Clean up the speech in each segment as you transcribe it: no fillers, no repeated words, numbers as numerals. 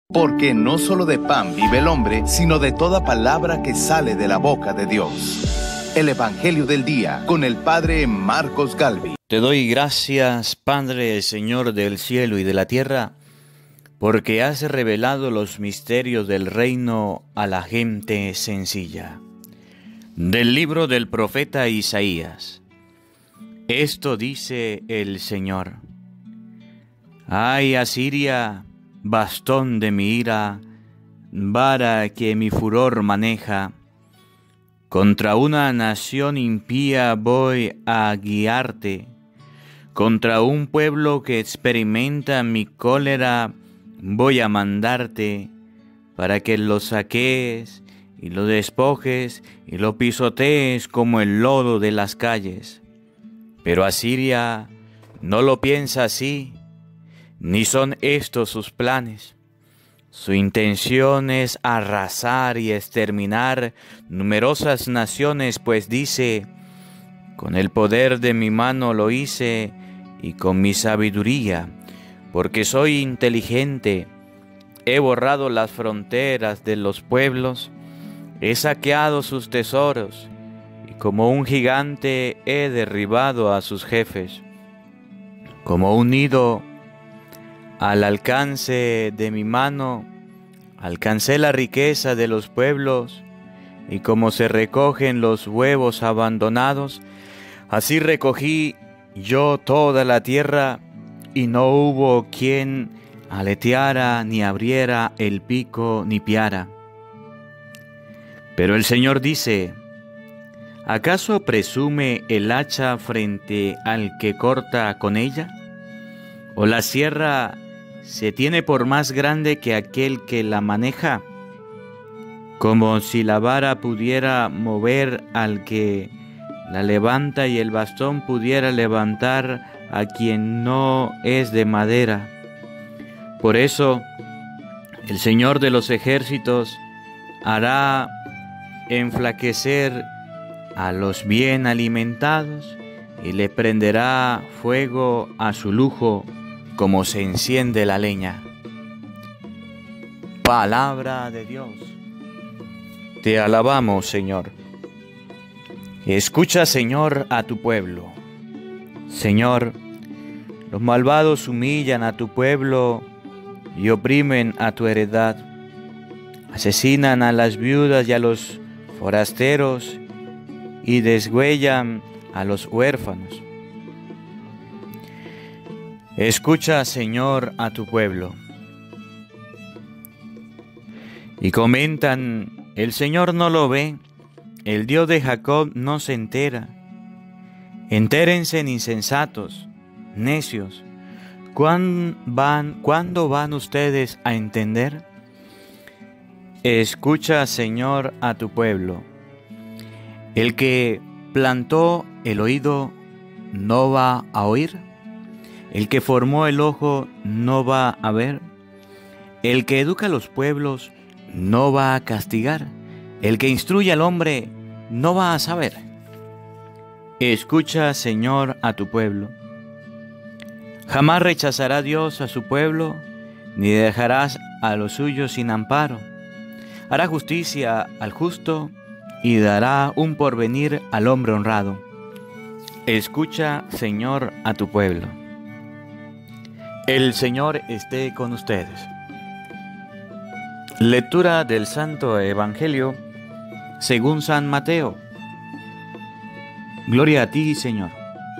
Porque no solo de pan vive el hombre, sino de toda palabra que sale de la boca de Dios. El Evangelio del Día, con el Padre Marcos Galvi. Te doy gracias, Padre, Señor del cielo y de la tierra, porque has revelado los misterios del reino a la gente sencilla. Del libro del profeta Isaías. Esto dice el Señor: ¡ay, Asiria, bastón de mi ira, vara que mi furor maneja! Contra una nación impía voy a guiarte, contra un pueblo que experimenta mi cólera voy a mandarte, para que lo saquees y lo despojes y lo pisotees como el lodo de las calles. Pero Asiria no lo piensa así, ni son estos sus planes. Su intención es arrasar y exterminar numerosas naciones, pues dice: con el poder de mi mano lo hice y con mi sabiduría, porque soy inteligente. He borrado las fronteras de los pueblos, he saqueado sus tesoros, y como un gigante he derribado a sus jefes. Como un nido al alcance de mi mano, alcancé la riqueza de los pueblos, y como se recogen los huevos abandonados, así recogí yo toda la tierra, y no hubo quien aleteara, ni abriera el pico, ni piara. Pero el Señor dice: ¿acaso presume el hacha frente al que corta con ella? ¿O la sierra se tiene por más grande que aquel que la maneja? Como si la vara pudiera mover al que la levanta y el bastón pudiera levantar a quien no es de madera. Por eso el Señor de los ejércitos hará enflaquecer a los bien alimentados y le prenderá fuego a su lujo, como se enciende la leña. Palabra de Dios. Te alabamos, Señor. Escucha, Señor, a tu pueblo. Señor, los malvados humillan a tu pueblo y oprimen a tu heredad. Asesinan a las viudas y a los forasteros y desgüellan a los huérfanos. Escucha, Señor, a tu pueblo. Y comentan: el Señor no lo ve, el Dios de Jacob no se entera. Entérense, insensatos, necios. ¿Cuándo van ustedes a entender? Escucha, Señor, a tu pueblo. El que plantó el oído no va a oír. El que formó el ojo no va a ver. El que educa a los pueblos no va a castigar. El que instruye al hombre no va a saber. Escucha, Señor, a tu pueblo. Jamás rechazará Dios a su pueblo, ni dejarás a los suyos sin amparo. Hará justicia al justo y dará un porvenir al hombre honrado. Escucha, Señor, a tu pueblo. El Señor esté con ustedes. Lectura del Santo Evangelio según San Mateo. Gloria a ti, Señor.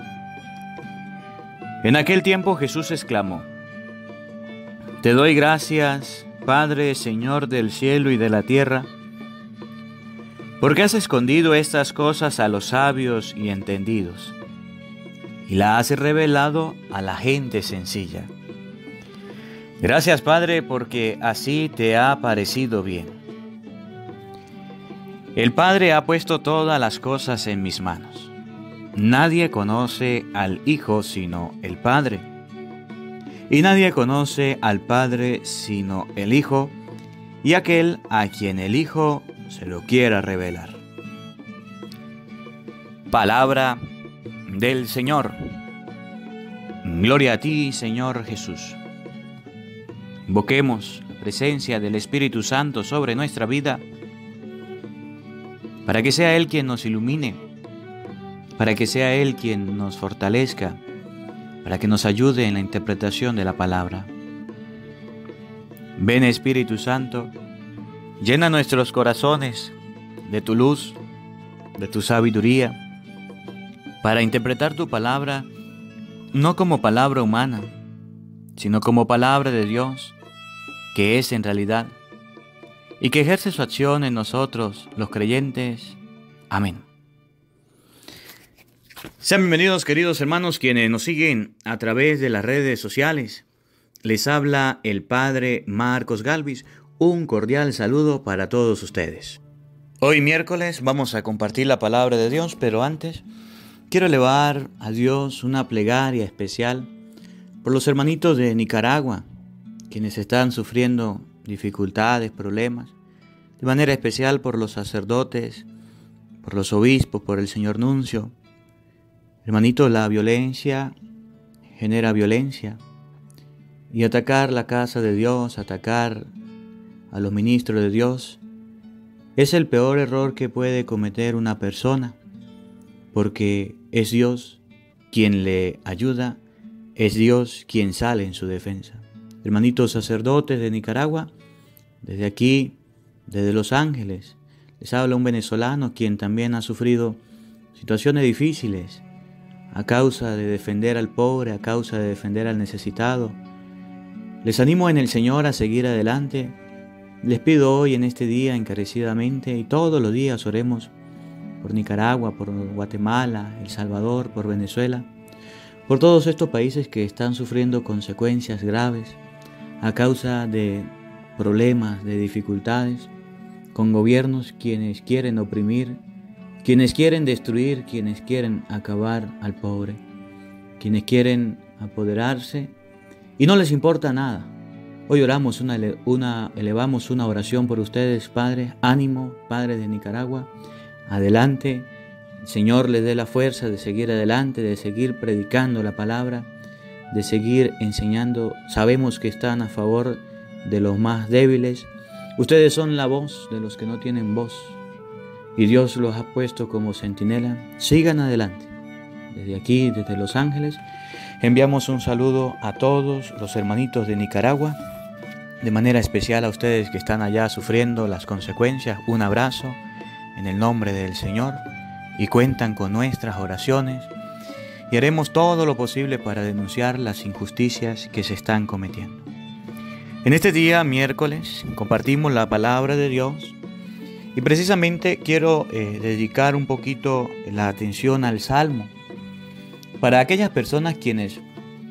En aquel tiempo Jesús exclamó: te doy gracias, Padre, Señor del cielo y de la tierra, porque has escondido estas cosas a los sabios y entendidos, y las has revelado a la gente sencilla. Gracias, Padre, porque así te ha parecido bien. El Padre ha puesto todas las cosas en mis manos. Nadie conoce al Hijo sino el Padre, y nadie conoce al Padre sino el Hijo, y aquel a quien el Hijo se lo quiera revelar. Palabra del Señor. Gloria a ti, Señor Jesús. Invoquemos presencia del Espíritu Santo sobre nuestra vida, para que sea Él quien nos ilumine, para que sea Él quien nos fortalezca, para que nos ayude en la interpretación de la palabra. Ven, Espíritu Santo, llena nuestros corazones de tu luz, de tu sabiduría, para interpretar tu palabra no como palabra humana, sino como palabra de Dios, que es en realidad, y que ejerce su acción en nosotros, los creyentes. Amén. Sean bienvenidos, queridos hermanos, quienes nos siguen a través de las redes sociales. Les habla el Padre Marcos Galvis. Un cordial saludo para todos ustedes. Hoy miércoles vamos a compartir la palabra de Dios, pero antes quiero elevar a Dios una plegaria especial por los hermanitos de Nicaragua, quienes están sufriendo dificultades, problemas, de manera especial por los sacerdotes, por los obispos, por el señor nuncio. Hermanitos, la violencia genera violencia, y atacar la casa de Dios, atacar a los ministros de Dios, es el peor error que puede cometer una persona, porque es Dios quien le ayuda, es Dios quien sale en su defensa. Hermanitos sacerdotes de Nicaragua, desde aquí, desde Los Ángeles, les habla un venezolano quien también ha sufrido situaciones difíciles a causa de defender al pobre, a causa de defender al necesitado. Les animo en el Señor a seguir adelante. Les pido hoy en este día encarecidamente, y todos los días oremos por Nicaragua, por Guatemala, El Salvador, por Venezuela, por todos estos países que están sufriendo consecuencias graves a causa de problemas, de dificultades, con gobiernos quienes quieren oprimir, quienes quieren destruir, quienes quieren acabar al pobre, quienes quieren apoderarse y no les importa nada. Hoy elevamos una oración por ustedes, Padre. Ánimo, Padre de Nicaragua. Adelante. El Señor les dé la fuerza de seguir adelante, de seguir predicando la palabra, de seguir enseñando. Sabemos que están a favor de los más débiles. Ustedes son la voz de los que no tienen voz, y Dios los ha puesto como centinela. Sigan adelante. Desde aquí, desde Los Ángeles, enviamos un saludo a todos los hermanitos de Nicaragua, de manera especial a ustedes que están allá sufriendo las consecuencias. Un abrazo en el nombre del Señor, y cuentan con nuestras oraciones, y haremos todo lo posible para denunciar las injusticias que se están cometiendo. En este día, miércoles, compartimos la palabra de Dios, y precisamente quiero dedicar un poquito la atención al Salmo, para aquellas personas quienes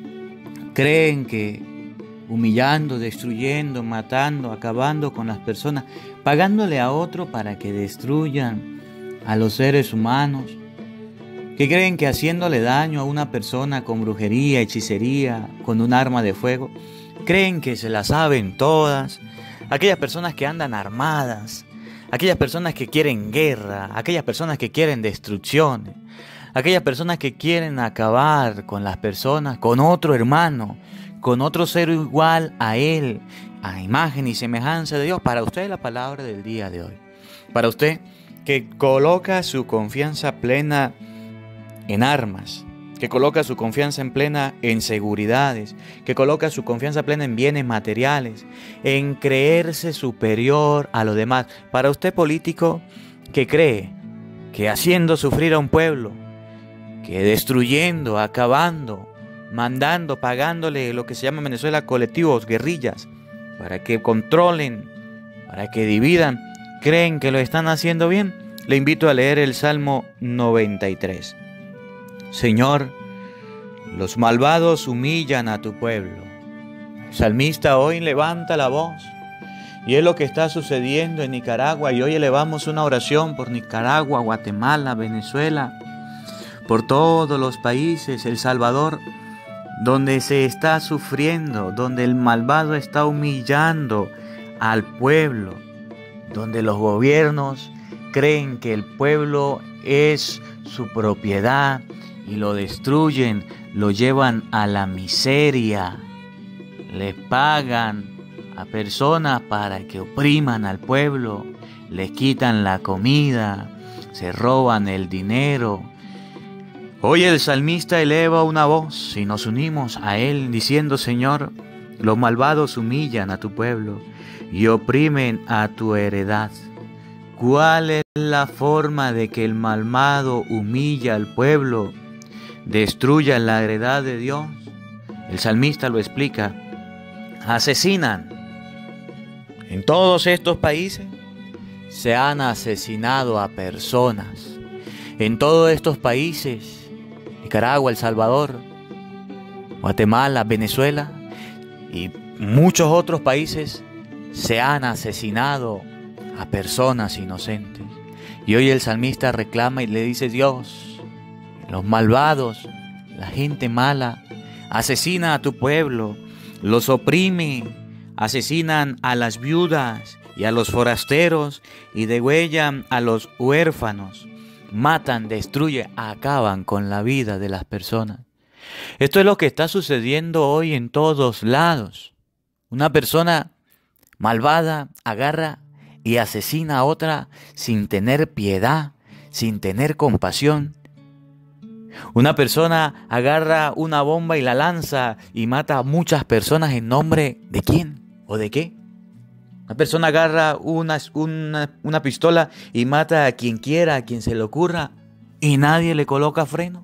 creen que humillando, destruyendo, matando, acabando con las personas, pagándole a otro para que destruyan a los seres humanos, que creen que haciéndole daño a una persona con brujería, hechicería, con un arma de fuego, creen que se la saben todas, aquellas personas que andan armadas, aquellas personas que quieren guerra, aquellas personas que quieren destrucción, aquellas personas que quieren acabar con las personas, con otro hermano, con otro ser igual a él, a imagen y semejanza de Dios. Para usted la palabra del día de hoy. Para usted que coloca su confianza plena en armas, que coloca su confianza en plena en seguridades, que coloca su confianza plena en bienes materiales, en creerse superior a los demás. Para usted político que cree que haciendo sufrir a un pueblo, que destruyendo, acabando, mandando, pagándole lo que se llama en Venezuela colectivos, guerrillas, para que controlen, para que dividan, creen que lo están haciendo bien, le invito a leer el Salmo 93. Señor, los malvados humillan a tu pueblo. El salmista hoy levanta la voz, y es lo que está sucediendo en Nicaragua, y hoy elevamos una oración por Nicaragua, Guatemala, Venezuela, por todos los países, El Salvador, donde se está sufriendo, donde el malvado está humillando al pueblo, donde los gobiernos creen que el pueblo es su propiedad y lo destruyen, lo llevan a la miseria, le pagan a personas para que opriman al pueblo, les quitan la comida, se roban el dinero. Hoy el salmista eleva una voz y nos unimos a él diciendo: Señor, los malvados humillan a tu pueblo y oprimen a tu heredad. ¿Cuál es la forma de que el malvado humilla al pueblo, destruya la heredad de Dios? El salmista lo explica: asesinan. En todos estos países se han asesinado a personas. En todos estos países, Nicaragua, El Salvador, Guatemala, Venezuela y muchos otros países, se han asesinado a personas inocentes. Y hoy el salmista reclama y le dice: Dios, los malvados, la gente mala, asesina a tu pueblo, los oprime, asesinan a las viudas y a los forasteros y degüellan a los huérfanos, matan, destruyen, acaban con la vida de las personas. Esto es lo que está sucediendo hoy en todos lados. Una persona malvada agarra y asesina a otra sin tener piedad, sin tener compasión. Una persona agarra una bomba y la lanza y mata a muchas personas ¿en nombre de quién o de qué? Una persona agarra una pistola y mata a quien quiera, a quien se le ocurra, y nadie le coloca freno.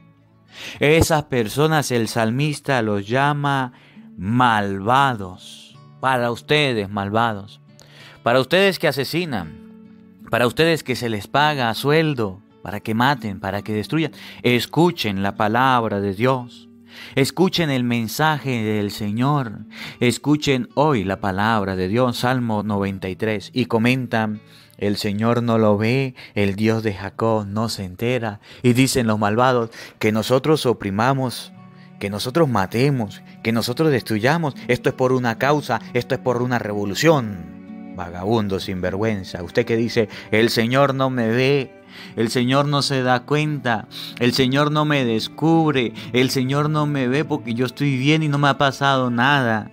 Esas personas el salmista los llama malvados. Para ustedes, malvados. Para ustedes que asesinan. Para ustedes que se les paga a sueldo para que maten, para que destruyan. Escuchen la palabra de Dios. Escuchen el mensaje del Señor. Escuchen hoy la palabra de Dios. Salmo 93. Y comentan: el Señor no lo ve, el Dios de Jacob no se entera. Y dicen los malvados: que nosotros oprimamos, que nosotros matemos, que nosotros destruyamos. Esto es por una causa, esto es por una revolución. Vagabundo sinvergüenza. Usted que dice: el Señor no me ve, el Señor no se da cuenta, el Señor no me descubre, el Señor no me ve porque yo estoy bien y no me ha pasado nada.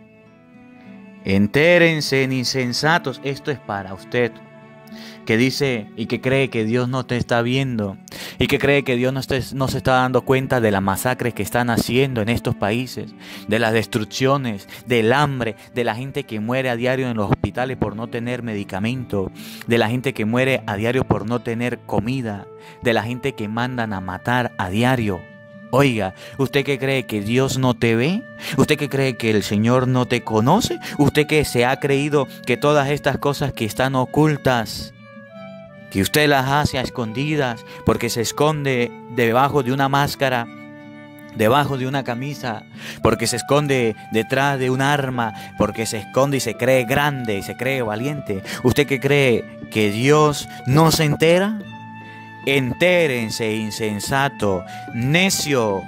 Entérense, insensatos. Esto es para usted que dice y que cree que Dios no te está viendo y que cree que Dios no se está dando cuenta de las masacres que están haciendo en estos países, de las destrucciones, del hambre, de la gente que muere a diario en los hospitales por no tener medicamento, de la gente que muere a diario por no tener comida, de la gente que mandan a matar a diario. Oiga, ¿usted que cree que Dios no te ve? ¿Usted que cree que el Señor no te conoce? ¿Usted que se ha creído que todas estas cosas que están ocultas, que usted las hace a escondidas porque se esconde debajo de una máscara, debajo de una camisa, porque se esconde detrás de un arma, porque se esconde y se cree grande y se cree valiente? ¿Usted que cree que Dios no se entera? Entérense, insensato, necio.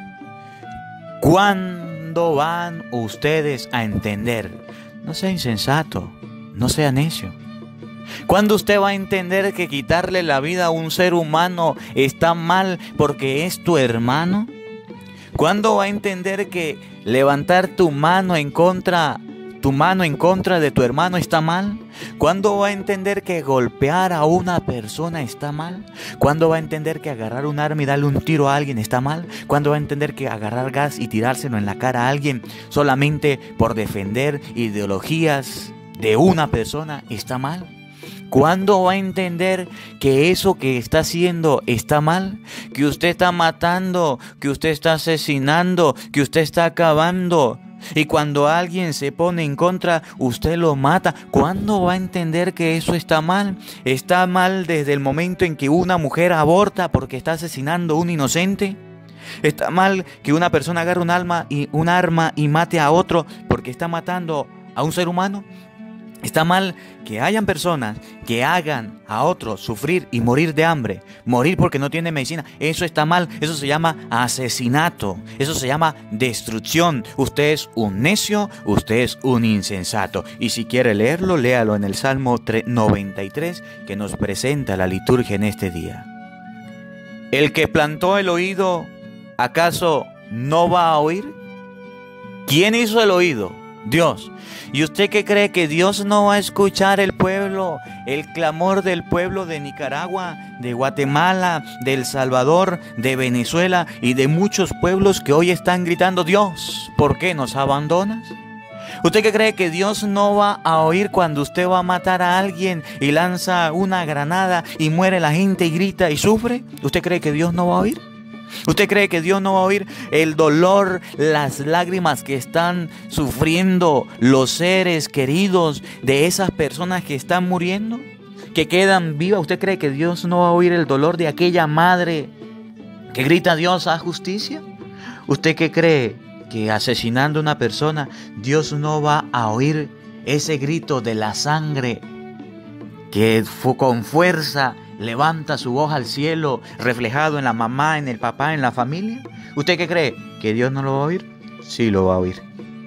¿Cuándo van ustedes a entender? No sea insensato, no sea necio. ¿Cuándo usted va a entender que quitarle la vida a un ser humano está mal porque es tu hermano? ¿Cuándo va a entender que levantar tu mano en contra de tu hermano está mal? ¿Cuándo va a entender que golpear a una persona está mal? ¿Cuándo va a entender que agarrar un arma y darle un tiro a alguien está mal? ¿Cuándo va a entender que agarrar gas y tirárselo en la cara a alguien solamente por defender ideologías de una persona está mal? ¿Cuándo va a entender que eso que está haciendo está mal? Que usted está matando, que usted está asesinando, que usted está acabando. Y cuando alguien se pone en contra, usted lo mata. ¿Cuándo va a entender que eso está mal? Está mal desde el momento en que una mujer aborta porque está asesinando a un inocente. Está mal que una persona agarre un arma y mate a otro porque está matando a un ser humano. Está mal que hayan personas que hagan a otros sufrir y morir de hambre, morir porque no tienen medicina. Eso está mal, eso se llama asesinato, eso se llama destrucción. Usted es un necio, usted es un insensato. Y si quiere leerlo, léalo en el Salmo 93 que nos presenta la liturgia en este día. El que plantó el oído, ¿acaso no va a oír? ¿Quién hizo el oído? Dios. ¿Y usted qué cree? ¿Que Dios no va a escuchar el clamor del pueblo de Nicaragua, de Guatemala, de El Salvador, de Venezuela y de muchos pueblos que hoy están gritando: Dios, ¿por qué nos abandonas? ¿Usted qué cree? ¿Que Dios no va a oír cuando usted va a matar a alguien y lanza una granada y muere la gente y grita y sufre? ¿Usted cree que Dios no va a oír? ¿Usted cree que Dios no va a oír el dolor, las lágrimas que están sufriendo los seres queridos de esas personas que están muriendo, que quedan vivas? ¿Usted cree que Dios no va a oír el dolor de aquella madre que grita: Dios, haz justicia? ¿Usted qué cree? Que asesinando a una persona, Dios no va a oír ese grito de la sangre que con fuerza levanta su voz al cielo, reflejado en la mamá, en el papá, en la familia? ¿Usted qué cree? ¿Que Dios no lo va a oír? Sí lo va a oír.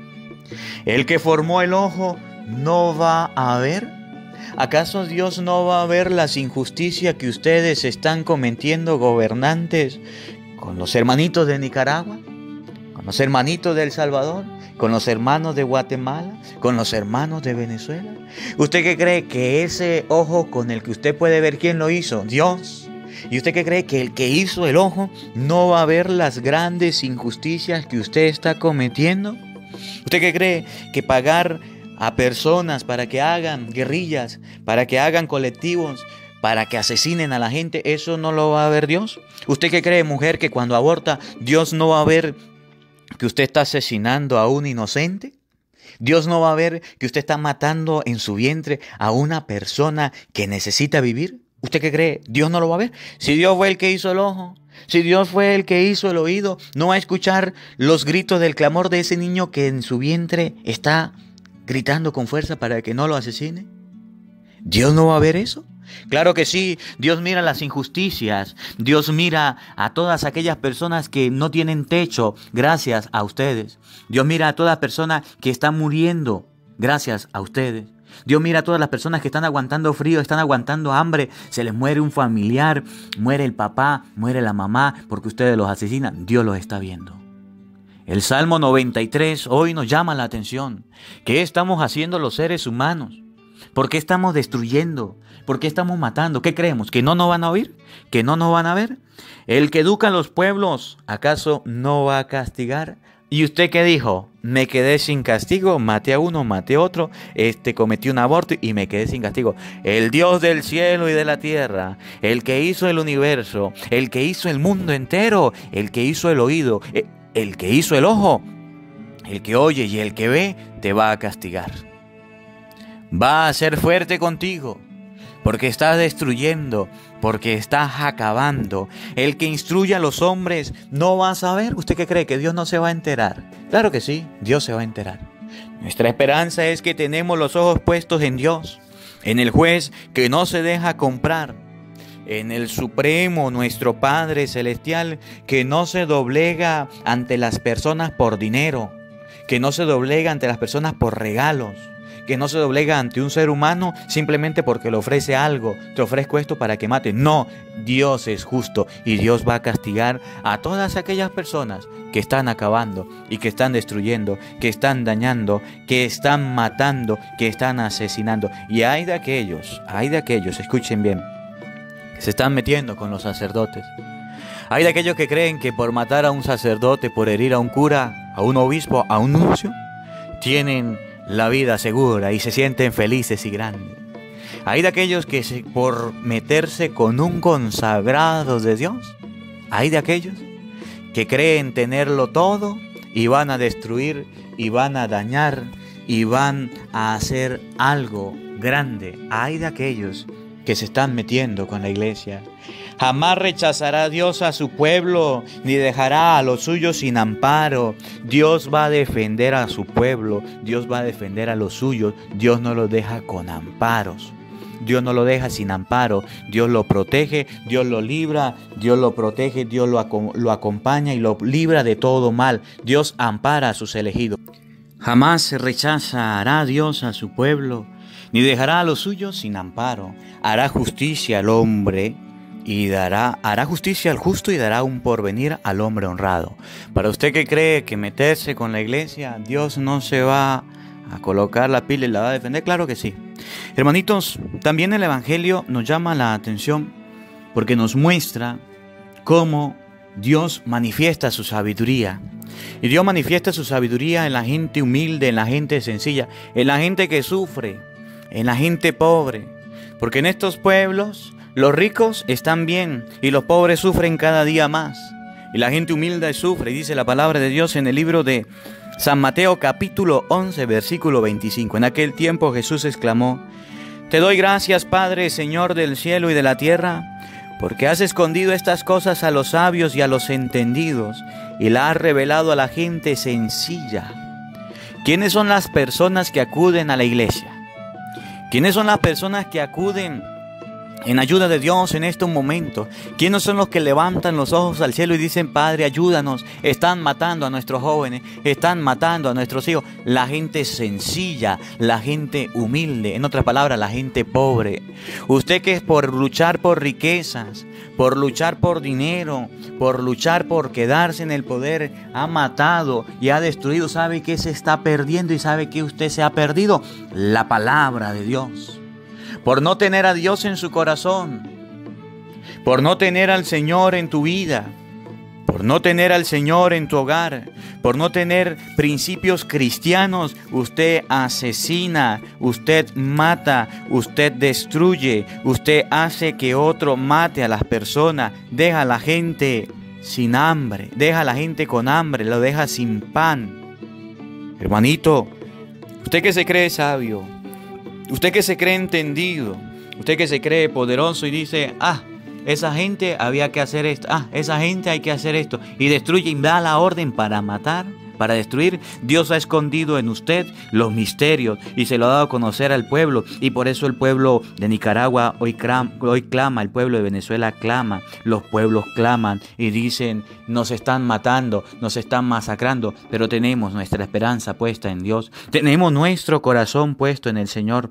El que formó el ojo no va a ver. ¿Acaso Dios no va a ver las injusticias que ustedes están cometiendo, gobernantes, con los hermanitos de Nicaragua, con los hermanitos de El Salvador, con los hermanos de Guatemala, con los hermanos de Venezuela? ¿Usted qué cree? ¿Que ese ojo con el que usted puede ver quién lo hizo? Dios. ¿Y usted qué cree? ¿Que el que hizo el ojo no va a ver las grandes injusticias que usted está cometiendo? ¿Usted qué cree? ¿Que pagar a personas para que hagan guerrillas, para que hagan colectivos, para que asesinen a la gente, eso no lo va a ver Dios? ¿Usted qué cree, mujer, que cuando aborta, Dios no va a ver que usted está asesinando a un inocente? Dios no va a ver que usted está matando en su vientre a una persona que necesita vivir. ¿Usted qué cree? ¿Dios no lo va a ver? Si Dios fue el que hizo el ojo, si Dios fue el que hizo el oído, ¿no va a escuchar los gritos del clamor de ese niño que en su vientre está gritando con fuerza para que no lo asesine? ¿Dios no va a ver eso? Claro que sí. Dios mira las injusticias. Dios mira a todas aquellas personas que no tienen techo gracias a ustedes. Dios mira a todas las personas que están muriendo gracias a ustedes. Dios mira a todas las personas que están aguantando frío, están aguantando hambre, se les muere un familiar, muere el papá, muere la mamá porque ustedes los asesinan. Dios los está viendo. El Salmo 93 hoy nos llama la atención. ¿Qué estamos haciendo los seres humanos? ¿Por qué estamos destruyendo? ¿Por qué estamos matando? ¿Qué creemos? ¿Que no nos van a oír? ¿Que no nos van a ver? El que educa a los pueblos, ¿acaso no va a castigar? ¿Y usted qué dijo? Me quedé sin castigo, maté a uno, maté a otro, cometí un aborto y me quedé sin castigo. El Dios del cielo y de la tierra, el que hizo el universo, el que hizo el mundo entero, el que hizo el oído, el que hizo el ojo, el que oye y el que ve, te va a castigar. Va a ser fuerte contigo, porque estás destruyendo, porque estás acabando. El que instruye a los hombres no va a saber. ¿Usted qué cree? ¿Que Dios no se va a enterar? Claro que sí, Dios se va a enterar. Nuestra esperanza es que tenemos los ojos puestos en Dios, en el juez que no se deja comprar, en el Supremo, nuestro Padre Celestial, que no se doblega ante las personas por dinero, que no se doblega ante las personas por regalos, que no se doblega ante un ser humano simplemente porque le ofrece algo. Te ofrezco esto para que mate. No, Dios es justo y Dios va a castigar a todas aquellas personas que están acabando y que están destruyendo, que están dañando, que están matando, que están asesinando. Y hay de aquellos, escuchen bien, que se están metiendo con los sacerdotes. Hay de aquellos que creen que por matar a un sacerdote, por herir a un cura, a un obispo, a un nuncio, tienen la vida segura y se sienten felices y grandes. Hay de aquellos que por meterse con un consagrado de Dios, hay de aquellos que creen tenerlo todo y van a destruir y van a dañar y van a hacer algo grande. Hay de aquellos que se están metiendo con la iglesia. Jamás rechazará Dios a su pueblo, ni dejará a los suyos sin amparo. Dios va a defender a su pueblo, Dios va a defender a los suyos. Dios no los deja con amparos, Dios no lo deja sin amparo. Dios lo protege, Dios lo libra, Dios lo protege, Dios lo acompaña y lo libra de todo mal. Dios ampara a sus elegidos. Jamás rechazará Dios a su pueblo, ni dejará a los suyos sin amparo. Hará justicia al hombre y hará justicia al justo y dará un porvenir al hombre honrado. Para usted que cree que meterse con la iglesia, Dios no se va a colocar la pila y la va a defender? Claro que sí. Hermanitos, también el Evangelio nos llama la atención porque nos muestra cómo Dios manifiesta su sabiduría. Y Dios manifiesta su sabiduría en la gente humilde, en la gente sencilla, en la gente que sufre, en la gente pobre. Porque en estos pueblos los ricos están bien y los pobres sufren cada día más. Y la gente humilde sufre, y dice la palabra de Dios en el libro de San Mateo capítulo 11, versículo 25. En aquel tiempo Jesús exclamó: Te doy gracias, Padre, Señor del cielo y de la tierra, porque has escondido estas cosas a los sabios y a los entendidos, y las has revelado a la gente sencilla. ¿Quiénes son las personas que acuden a la iglesia? ¿Quiénes son las personas que acuden en ayuda de Dios en este momento? ¿Quiénes son los que levantan los ojos al cielo y dicen: Padre, ayúdanos? Están matando a nuestros jóvenes, están matando a nuestros hijos. La gente sencilla, la gente humilde, en otras palabras, la gente pobre. Usted que es por luchar por riquezas, por luchar por dinero, por luchar por quedarse en el poder, ha matado y ha destruido. ¿Sabe qué se está perdiendo y sabe qué usted se ha perdido? La palabra de Dios. Por no tener a Dios en su corazón, por no tener al Señor en tu vida, por no tener al Señor en tu hogar, por no tener principios cristianos, usted asesina, usted mata, usted destruye, usted hace que otro mate a las personas, deja a la gente sin hambre, deja a la gente con hambre, lo deja sin pan. Hermanito, usted que se cree sabio, usted que se cree entendido, usted que se cree poderoso y dice: esa gente había que hacer esto, esa gente hay que hacer esto, y destruye y da la orden para matar, para destruir. Dios ha escondido en usted los misterios y se lo ha dado a conocer al pueblo, y por eso el pueblo de Nicaragua hoy clama, el pueblo de Venezuela clama, los pueblos claman y dicen: nos están matando, nos están masacrando, pero tenemos nuestra esperanza puesta en Dios, tenemos nuestro corazón puesto en el Señor,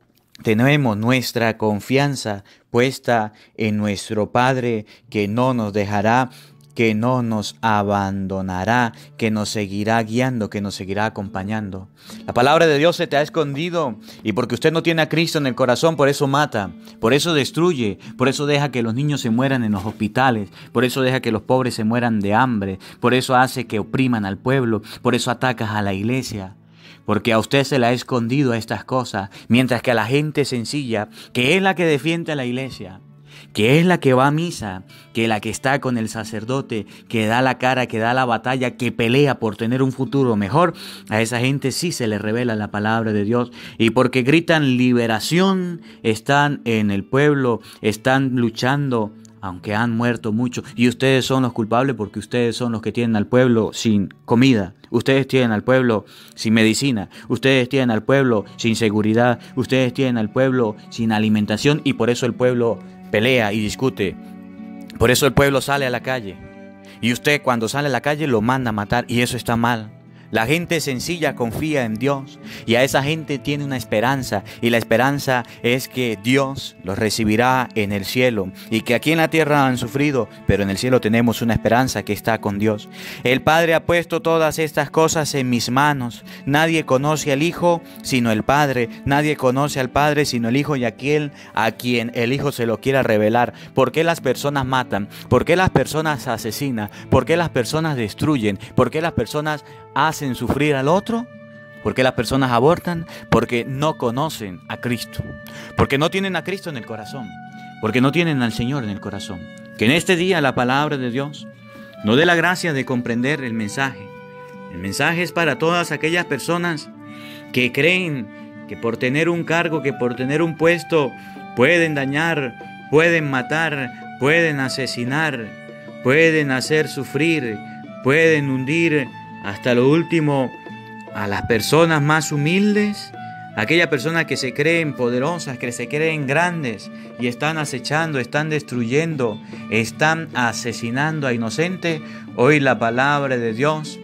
tenemos nuestra confianza puesta en nuestro Padre, que no nos dejará, que no nos abandonará, que nos seguirá guiando, que nos seguirá acompañando. La palabra de Dios se te ha escondido, y porque usted no tiene a Cristo en el corazón, por eso mata, por eso destruye, por eso deja que los niños se mueran en los hospitales, por eso deja que los pobres se mueran de hambre, por eso hace que opriman al pueblo, por eso atacas a la iglesia. Porque a usted se le ha escondido estas cosas, mientras que a la gente sencilla, que es la que defiende a la iglesia, que es la que va a misa, que es la que está con el sacerdote, que da la cara, que da la batalla, que pelea por tener un futuro mejor, a esa gente sí se le revela la palabra de Dios. Y porque gritan liberación, están en el pueblo, están luchando, aunque han muerto mucho, y ustedes son los culpables porque ustedes son los que tienen al pueblo sin comida, ustedes tienen al pueblo sin medicina, ustedes tienen al pueblo sin seguridad, ustedes tienen al pueblo sin alimentación, y por eso el pueblo pelea y discute, por eso el pueblo sale a la calle, y usted cuando sale a la calle lo manda a matar, y eso está mal. La gente sencilla confía en Dios, y a esa gente tiene una esperanza, y la esperanza es que Dios los recibirá en el cielo, y que aquí en la tierra han sufrido, pero en el cielo tenemos una esperanza que está con Dios. El Padre ha puesto todas estas cosas en mis manos. Nadie conoce al Hijo sino el Padre, nadie conoce al Padre sino el Hijo y aquel a quien el Hijo se lo quiera revelar. ¿Por qué las personas matan? ¿Por qué las personas asesinan? ¿Por qué las personas destruyen? ¿Por qué las personas hacen sufrir al otro? ¿Por qué las personas abortan? Porque no conocen a Cristo, porque no tienen a Cristo en el corazón, porque no tienen al Señor en el corazón. Que en este día la palabra de Dios nos dé la gracia de comprender el mensaje. El mensaje es para todas aquellas personas que creen que por tener un cargo, que por tener un puesto, pueden dañar, pueden matar, pueden asesinar, pueden hacer sufrir, pueden hundir hasta lo último a las personas más humildes, aquellas personas que se creen poderosas, que se creen grandes y están acechando, están destruyendo, están asesinando a inocentes. Hoy la palabra de Dios,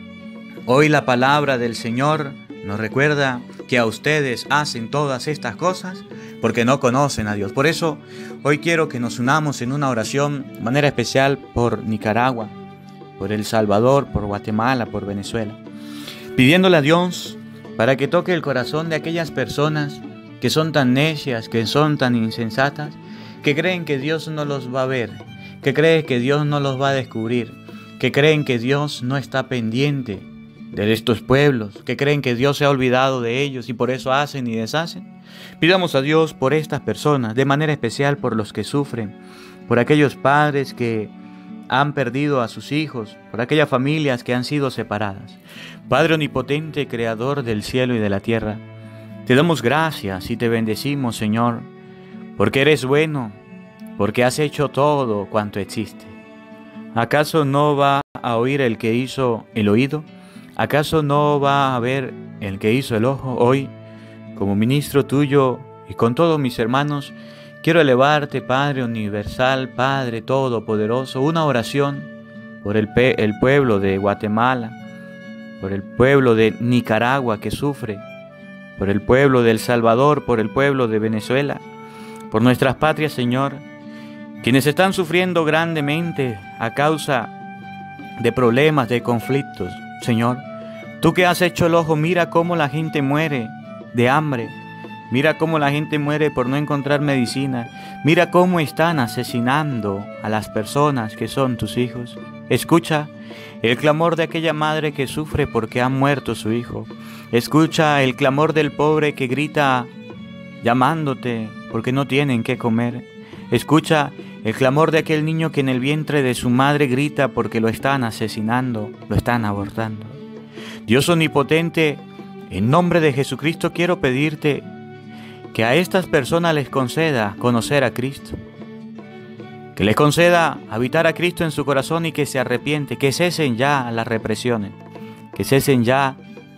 hoy la palabra del Señor nos recuerda que a ustedes hacen todas estas cosas porque no conocen a Dios. Por eso hoy quiero que nos unamos en una oración de manera especial por Nicaragua, por El Salvador, por Guatemala, por Venezuela, pidiéndole a Dios para que toque el corazón de aquellas personas que son tan necias, que son tan insensatas, que creen que Dios no los va a ver, que creen que Dios no los va a descubrir, que creen que Dios no está pendiente de estos pueblos, que creen que Dios se ha olvidado de ellos y por eso hacen y deshacen. Pidamos a Dios por estas personas, de manera especial por los que sufren, por aquellos padres que han perdido a sus hijos, por aquellas familias que han sido separadas. Padre omnipotente, creador del cielo y de la tierra, te damos gracias y te bendecimos, Señor, porque eres bueno, porque has hecho todo cuanto existe. ¿Acaso no va a oír el que hizo el oído? ¿Acaso no va a ver el que hizo el ojo? Hoy, como ministro tuyo y con todos mis hermanos, quiero elevarte, Padre universal, Padre todopoderoso, una oración por el pueblo de Guatemala, por el pueblo de Nicaragua que sufre, por el pueblo de El Salvador, por el pueblo de Venezuela, por nuestras patrias, Señor, quienes están sufriendo grandemente a causa de problemas, de conflictos. Señor, tú que has hecho el ojo, mira cómo la gente muere de hambre, mira cómo la gente muere por no encontrar medicina, mira cómo están asesinando a las personas que son tus hijos. Escucha el clamor de aquella madre que sufre porque ha muerto su hijo. Escucha el clamor del pobre que grita llamándote porque no tienen qué comer. Escucha el clamor de aquel niño que en el vientre de su madre grita porque lo están asesinando, lo están abortando. Dios omnipotente, en nombre de Jesucristo quiero pedirte que a estas personas les conceda conocer a Cristo, que les conceda habitar a Cristo en su corazón y que se arrepiente, que cesen ya las represiones, que cesen ya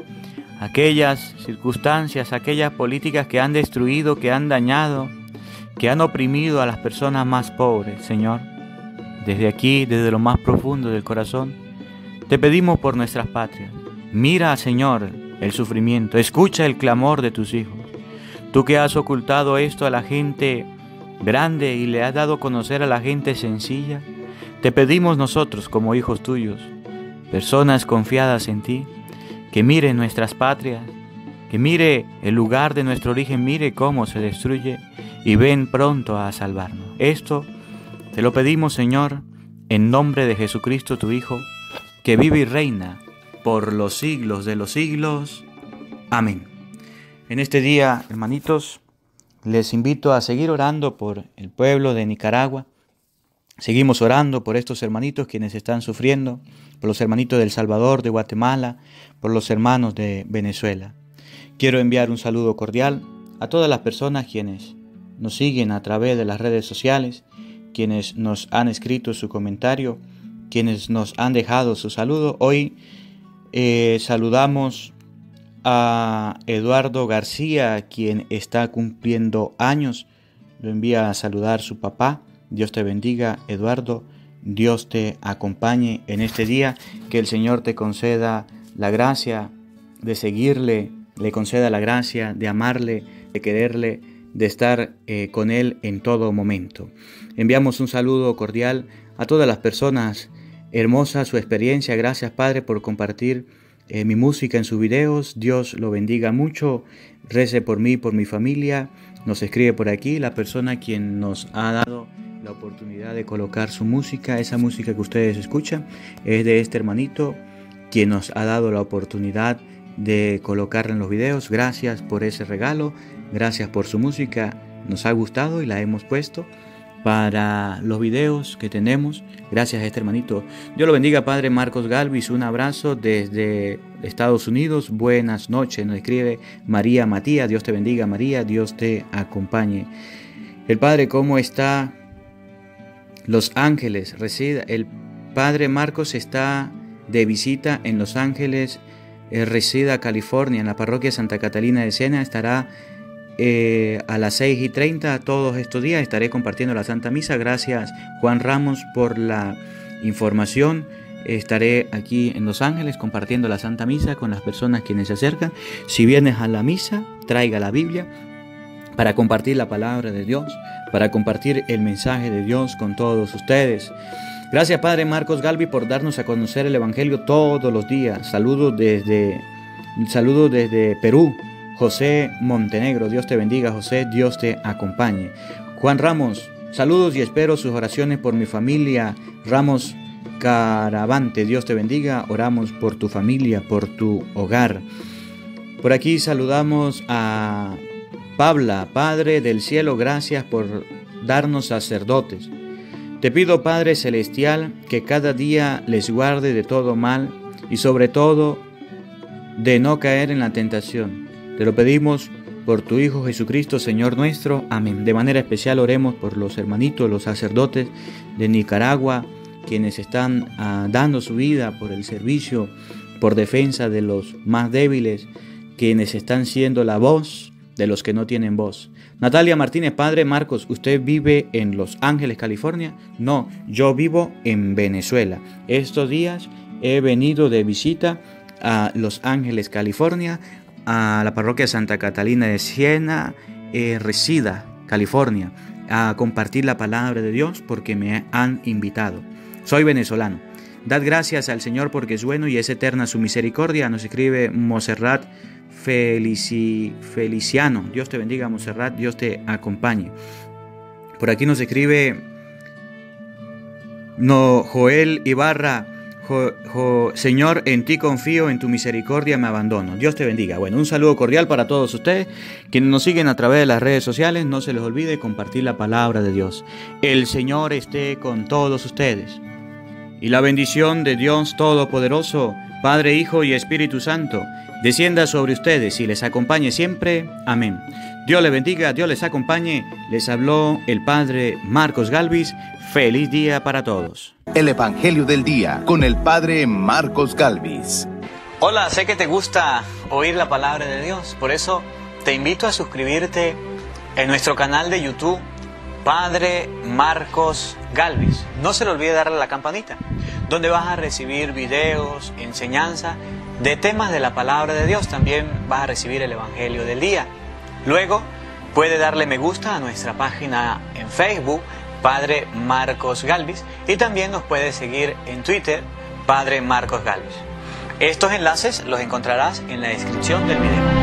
aquellas circunstancias, aquellas políticas que han destruido, que han dañado, que han oprimido a las personas más pobres. Señor, desde aquí, desde lo más profundo del corazón, te pedimos por nuestras patrias. Mira, Señor, el sufrimiento, escucha el clamor de tus hijos. Tú que has ocultado esto a la gente grande y le has dado a conocer a la gente sencilla, te pedimos nosotros como hijos tuyos, personas confiadas en ti, que mire nuestras patrias, que mire el lugar de nuestro origen, mire cómo se destruye y ven pronto a salvarnos. Esto te lo pedimos, Señor, en nombre de Jesucristo, tu Hijo, que vive y reina por los siglos de los siglos. Amén. En este día, hermanitos, les invito a seguir orando por el pueblo de Nicaragua. Seguimos orando por estos hermanitos quienes están sufriendo, por los hermanitos de El Salvador, de Guatemala, por los hermanos de Venezuela. Quiero enviar un saludo cordial a todas las personas quienes nos siguen a través de las redes sociales, quienes nos han escrito su comentario, quienes nos han dejado su saludo. Hoy saludamos a Eduardo García, quien está cumpliendo años. Lo envía a saludar su papá. Dios te bendiga, Eduardo. Dios te acompañe en este día. Que el Señor te conceda la gracia de seguirle, le conceda la gracia de amarle, de quererle, de estar con Él en todo momento. Enviamos un saludo cordial a todas las personas. Hermosa su experiencia. Gracias, Padre, por compartir mi música en sus videos. Dios lo bendiga mucho. Rece por mí, por mi familia. Nos escribe por aquí la persona quien nos ha dado la oportunidad de colocar su música. Esa música que ustedes escuchan es de este hermanito quien nos ha dado la oportunidad de colocarla en los videos. Gracias por ese regalo. Gracias por su música. Nos ha gustado y la hemos puesto para los videos que tenemos. Gracias a este hermanito. Dios lo bendiga, Padre Marcos Galvis. Un abrazo desde Estados Unidos. Buenas noches. Nos escribe María Matías. Dios te bendiga, María. Dios te acompañe. El Padre, ¿cómo está? Los Ángeles. El Padre Marcos está de visita en Los Ángeles, resida California, en la parroquia Santa Catalina de Siena. Estará a las 6:30 todos estos días. Estaré compartiendo la Santa Misa. Gracias, Juan Ramos, por la información. Estaré aquí en Los Ángeles compartiendo la Santa Misa con las personas quienes se acercan. Si vienes a la misa, traiga la Biblia para compartir la palabra de Dios, para compartir el mensaje de Dios con todos ustedes. Gracias, Padre Marcos Galvi, por darnos a conocer el Evangelio todos los días. Saludos desde Un saludo desde Perú, José Montenegro. Dios te bendiga, José, Dios te acompañe. Juan Ramos, saludos y espero sus oraciones por mi familia. Ramos Caravante, Dios te bendiga. Oramos por tu familia, por tu hogar. Por aquí saludamos a Pabla. Padre del cielo, gracias por darnos sacerdotes. Te pido, Padre celestial, que cada día les guarde de todo mal y sobre todo de no caer en la tentación. Te lo pedimos por tu Hijo Jesucristo, Señor nuestro. Amén. De manera especial oremos por los hermanitos, los sacerdotes de Nicaragua, quienes están dando su vida por el servicio, por defensa de los más débiles, quienes están siendo la voz de los que no tienen voz. Natalia Martínez, Padre Marcos, ¿usted vive en Los Ángeles, California? No, yo vivo en Venezuela. Estos días he venido de visita a Los Ángeles, California, a la parroquia Santa Catalina de Siena, Reseda, California, a compartir la palabra de Dios porque me han invitado. Soy venezolano. Dad gracias al Señor porque es bueno y es eterna su misericordia. Nos escribe Monserrat Feliciano. Dios te bendiga, Monserrat, Dios te acompañe. Por aquí nos escribe Joel Ibarra. Señor, en ti confío, en tu misericordia me abandono. Dios te bendiga. Bueno, un saludo cordial para todos ustedes, quienes nos siguen a través de las redes sociales. No se les olvide compartir la palabra de Dios. El Señor esté con todos ustedes. Y la bendición de Dios Todopoderoso, Padre, Hijo y Espíritu Santo, descienda sobre ustedes y les acompañe siempre. Amén. Dios les bendiga, Dios les acompañe. Les habló el Padre Marcos Galvis. Feliz día para todos. El Evangelio del Día con el Padre Marcos Galvis. Hola, sé que te gusta oír la palabra de Dios, por eso te invito a suscribirte en nuestro canal de YouTube, Padre Marcos Galvis. No se le olvide darle a la campanita, donde vas a recibir videos, enseñanza de temas de la palabra de Dios. También vas a recibir el Evangelio del Día. Luego puede darle me gusta a nuestra página en Facebook, Padre Marcos Galvis, y también nos puede seguir en Twitter, Padre Marcos Galvis. Estos enlaces los encontrarás en la descripción del video.